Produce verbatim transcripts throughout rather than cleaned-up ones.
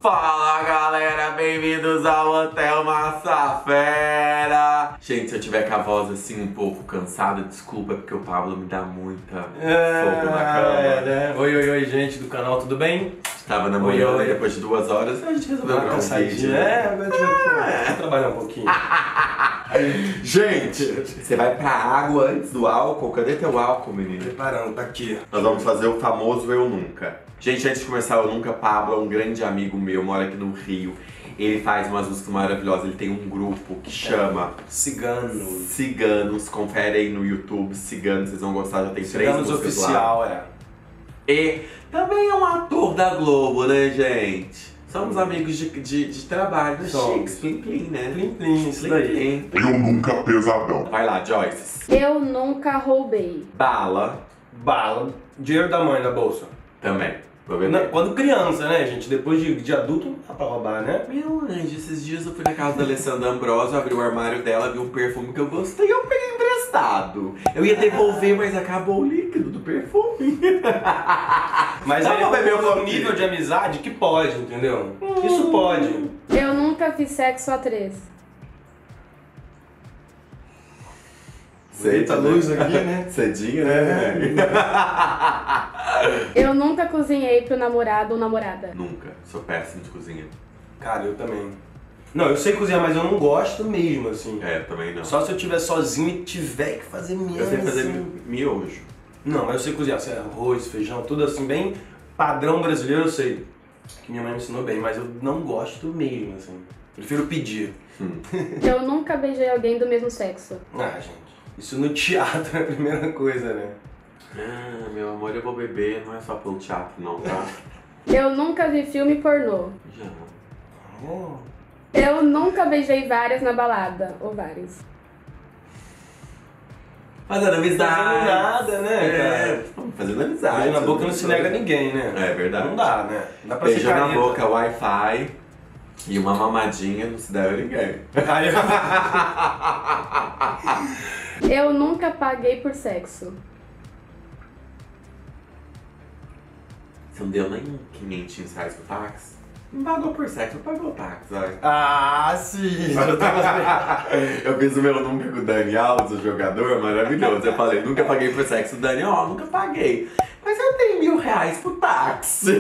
Fala galera, bem-vindos ao Hotel Massafera! Gente, se eu tiver com a voz assim um pouco cansada, desculpa, porque o Pablo me dá muita é, fogo na cama. É, né? Oi, oi, oi, gente do canal, tudo bem? Tava namorando e depois de duas horas a gente resolveu gravar um vídeo. É, agora a gente vai é. trabalhar um pouquinho. Gente, você vai pra água antes do álcool? Cadê teu álcool, menino? Preparando, tá aqui. Nós vamos fazer o famoso Eu Nunca. Gente, antes de começar o Eu Nunca, Pablo é um grande amigo meu, mora aqui no Rio. Ele faz umas músicas maravilhosas, ele tem um grupo que chama Ciganos. Ciganos, confere aí no YouTube, Ciganos, vocês vão gostar, já tem Ciganos três músicas oficial, lá. é. E também é um ator da Globo, né, gente? Somos amigos de, de, de trabalho, chiques, plim plim, né? Plim plim, isso daí. Eu nunca pesadão. Vai lá, Joyce. Eu nunca roubei. Bala. Bala. Dinheiro da mãe na bolsa. Também. Não, quando criança, né, gente? Depois de, de adulto não dá pra roubar, né? Meu anjo, esses dias eu fui na casa da Alessandra Ambrosio, abri o armário dela, vi um perfume que eu gostei e eu peguei emprestado. Eu ia devolver, mas acabou o líquido do perfume. Mas Dá aí pra beber é um um nível de amizade que pode, entendeu? Isso pode. Eu nunca fiz sexo a três. Eita luz aqui, né? Cedinho, né? Eu nunca cozinhei pro namorado ou namorada. Nunca. Sou péssimo de cozinha. Cara, eu também. Não, eu sei cozinhar, mas eu não gosto mesmo, assim. É, também não. Só se eu estiver sozinho e tiver que fazer mesmo. Eu sei fazer assim. miojo. Não, mas eu sei cozinhar, assim, arroz, feijão, tudo assim, bem padrão brasileiro, eu sei. Que minha mãe me ensinou bem, mas eu não gosto mesmo, assim. Prefiro pedir. Hum. Eu nunca beijei alguém do mesmo sexo. Ah, gente, isso no teatro é a primeira coisa, né? Ah, meu amor, eu vou beber, não é só pelo teatro não, tá? Eu nunca vi filme pornô. Já. Oh. Eu nunca beijei várias na balada. Ou vários. Fazendo amizade. Fazendo nada, né, É, fazendo amizade. Beijo na boca não se nega a ninguém, né? É verdade. Não dá, né? Não dá pra Beijo ser na careta. boca, Wi-Fi e uma mamadinha não se deve a ninguém. Aí, Eu nunca paguei por sexo. Você não deu nem quinhentos reais pro táxi? Não pagou por sexo, não pagou o táxi, vai. ah, sim! Eu fiz o meu nunca com o Dani Alves, o jogador maravilhoso. Eu falei, nunca paguei por sexo. O Dani, ó, nunca paguei. Mas eu tenho mil reais pro táxi.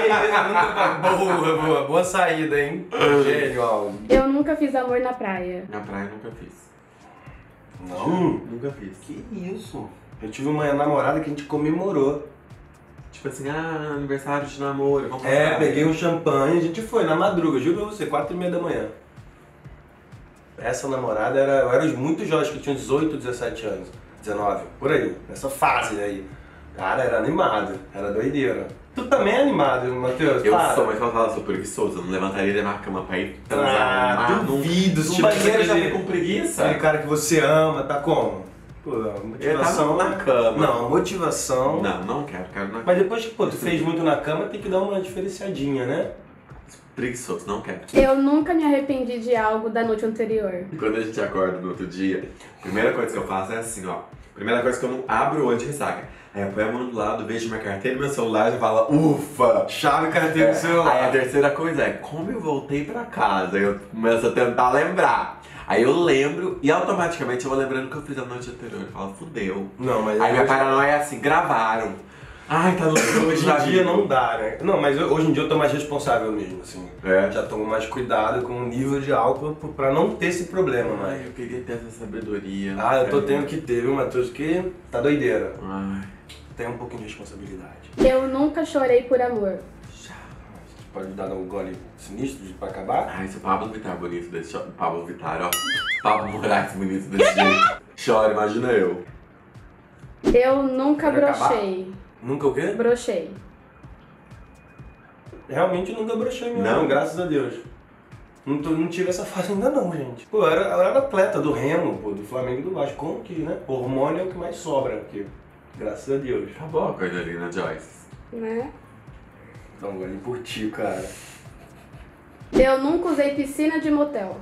boa, boa, boa saída, hein? Gênio, Alves. Eu nunca fiz amor na praia. Na praia nunca fiz. Não? Nunca fiz. Que isso? Eu tive uma namorada que a gente comemorou. Tipo assim, ah, aniversário de namoro, vamos pra É, praia. peguei um champanhe, a gente foi na madruga, juro pra você, quatro e meia da manhã. Essa namorada era, eu era muito jovem, acho que eu tinha dezoito, dezessete anos, dezenove, por aí, nessa fase aí. Cara, era animado, era doideira. Tu também é animado, Matheus? Eu Para. sou, mas eu falo, sou preguiçoso, eu não levantaria da minha cama pra ir transar Ah, no mar, num- duvido, No tipo, banheiro já aquele- fico com preguiça. Aquele cara que você ama, tá como? Pô, a Eu motivação... tava na cama. Não, a motivação... Não, não quero, quero na Mas depois que, pô, tu fez muito na cama, tem que dar uma diferenciadinha, né? Preguiçoso, não quero. Eu nunca me arrependi de algo da noite anterior. Quando a gente acorda no outro dia, a primeira coisa que eu faço é assim, ó. Primeira coisa que eu não abro o olho de ressaca. Aí eu ponho a mão do lado, vejo minha carteira e meu celular e falo, ufa! Chave, carteira É, do celular. Aí a terceira coisa é, como eu voltei pra casa? Aí eu começo a tentar lembrar. Aí eu lembro e automaticamente eu vou lembrando o que eu fiz a noite anterior. Eu falo, fudeu. Não, mas... Aí minha paranoia é assim, gravaram. Ai, tá no filme Hoje em dia não dá, né? Não, mas eu- hoje em dia eu tô mais responsável mesmo, assim. É. Já tomo mais cuidado com o nível de álcool p- pra não ter esse problema, Ai, né? eu queria ter essa sabedoria. Ah, eu tô É. tendo que ter, viu, Matheus? Que tá doideira. Ai, Tem um pouquinho de responsabilidade. Eu nunca chorei por amor. já. Você pode dar um gole sinistro de- pra acabar? Ai, se o Pablo Vittar bonito desse jeito. Pablo Vittar, ó. Pablo Moraes bonito desse jeito. Chora, imagina eu. Eu nunca Pode acabar? brochei. Nunca o quê? Brochei. Realmente nunca brochei mesmo, Não? não, graças a Deus. Não, tô- não tive essa fase ainda não, gente. Pô, eu era, eu era atleta do Remo, pô, do Flamengo e do Vasco. Como que, né? Hormônio é o que mais sobra aqui. Graças a Deus. Acabou a coisa ali na Joyce. Né? Dá um gole por ti, cara. Eu nunca usei piscina de motel.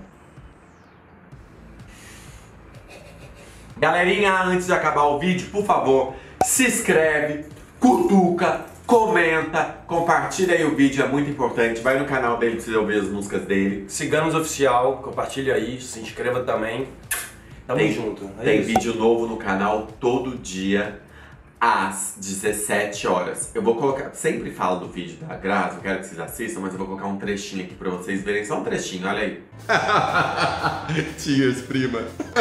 Galerinha, antes de acabar o vídeo, por favor, se inscreve, cutuca, comenta, compartilha aí o vídeo, é muito importante. Vai no canal dele pra você ouvir as músicas dele. Ciganos Oficial, compartilha aí, se inscreva também. Tamo Tem- junto. É Tem isso. vídeo novo no canal todo dia, às dezessete horas. Eu vou colocar, sempre falo do vídeo da Grazi, eu quero que vocês assistam, mas eu vou colocar um trechinho aqui pra vocês verem, só um trechinho, olha aí. Cheers, prima.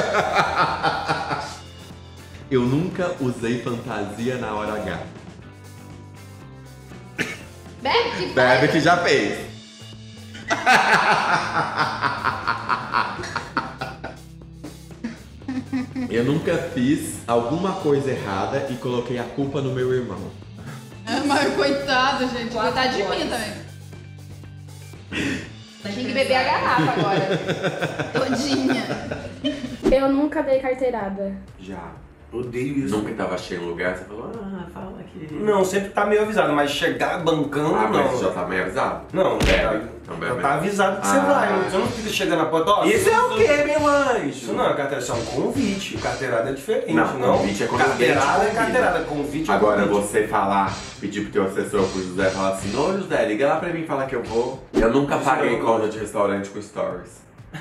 Eu nunca usei fantasia na hora H. Bebe que Bebe que já fez. Eu nunca fiz alguma coisa errada e coloquei a culpa no meu irmão. Ah, mas coitado, gente. Quatro Coitado de mim horas. também. Tem que beber a garrafa agora. Todinha. Eu nunca dei carteirada. Já. Odeio isso. Nunca tava cheio no lugar, você falou, ah, fala aqui. Não, sempre tá meio avisado, mas chegar bancando, Ah, mas não. você já tá meio avisado? Não, Bebe. já, Então já bebe. tá avisado que você Ah. vai. Você não fica chegando na porta, ó. Isso é o quê? quê, meu anjo? Isso não é carteirada, isso é um convite. Carteirada é diferente, Não, não? convite é quando alguém te Carteirada é convida. carteirada, convite é Agora convite. você falar, pedir pro teu assessor, pro José, falar assim, ô José, liga lá pra mim e fala que eu vou. Eu nunca Isso paguei não. conta de restaurante com stories.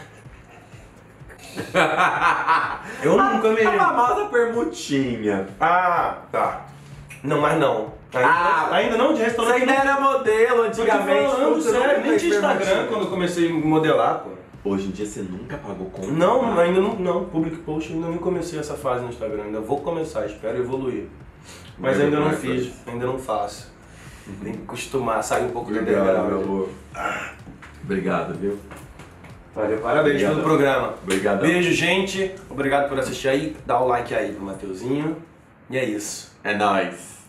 Eu nunca me A famosa permutinha. Ah, tá. Não, mas não. Ainda, Ah, ainda não de Você restaurante. ainda era modelo Tô te antigamente. falando você nunca sério, nem fez tinha Instagram permutinha. quando eu comecei a modelar, pô. Hoje em dia você nunca pagou conta? Não, ainda não, não. Public Post ainda não comecei essa fase no Instagram. Ainda vou começar, espero evoluir. Mas Vai ainda não vai, fiz, vai. ainda não faço. Tem que acostumar, sair um pouco do Obrigado, degrau. meu amor. Obrigado, viu? Valeu, parabéns Obrigado. pelo programa. Obrigado. Beijo, gente. Obrigado por assistir aí. Dá o like aí pro Mateuzinho. E é isso. É nóis.